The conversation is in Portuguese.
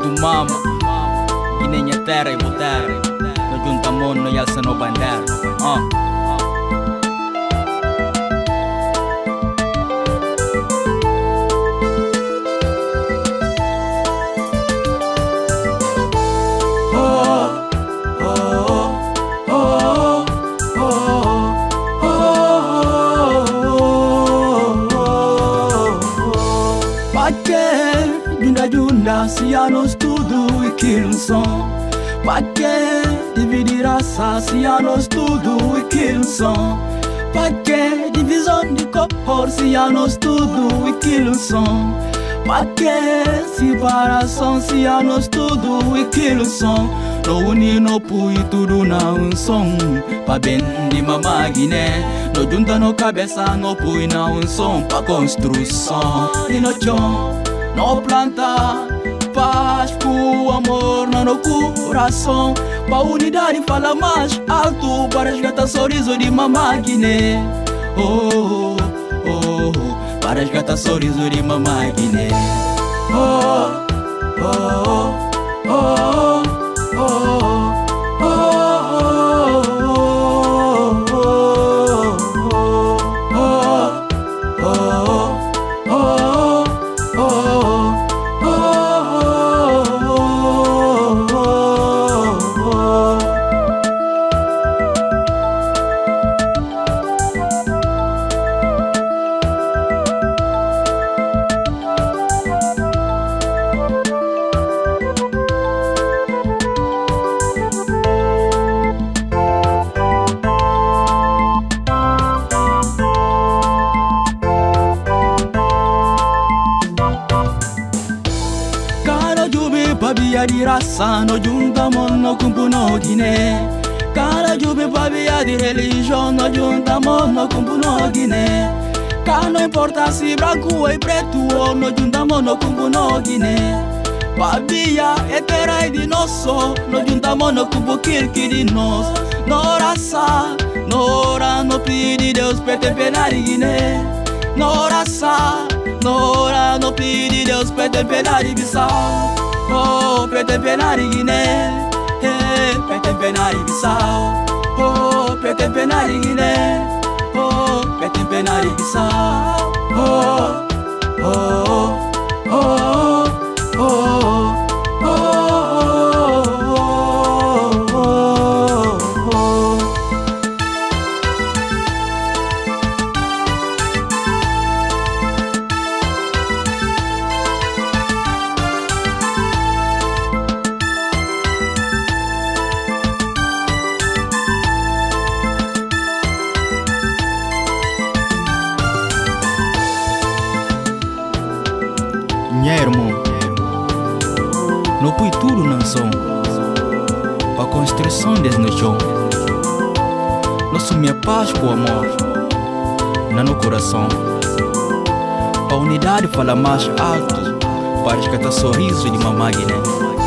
do mama, que nem é terra e boterra. No juntamos no yalça no bandeira. Junda, se há no estudo e que não som. Pra que dividir raça, se há no estudo e que não som. Pra que divisão de cor, se há no estudo e que não som. Pra que separação, se há no estudo e que não som. No unir, no pui, tudo na um som. Pra bem de mamá Guiné. No junta, no cabeça, no pui, na um som. Pra construção e no chão. No planta paz com amor no coração. Pra unidade fala mais alto. Para resgatar sorriso de mamá Guiné. Oh, oh, oh. Para resgatar sorriso de mamá Guiné. Oh, oh, oh, oh, oh. Babia di raça, no juntamos no cumpo no Guiné. Cada jube babia di religião, no juntamos no cumpo no Guiné. Cá não importa se branco ou preto, ou no juntamos no cumpo no Guiné. Babia é terra de nosso, no juntamos no cumpo que de nós. No raça, no ora, no pedi Deus pete pena de Guiné. No raça, no ora, no pedi Deus pete pena de Bissau. Oh, pete pena de Guiné, pete pena de Bissau. Oh, pete pena de Guiné, oh, pete pena de Bissau. Oh, oh, oh, oh, oh, oh. Minha irmã, não põe tudo na som. Para construção desse no chão. Não sumia paz com amor no coração. A unidade fala mais alto. Para resgatar sorriso de mamá Guiné.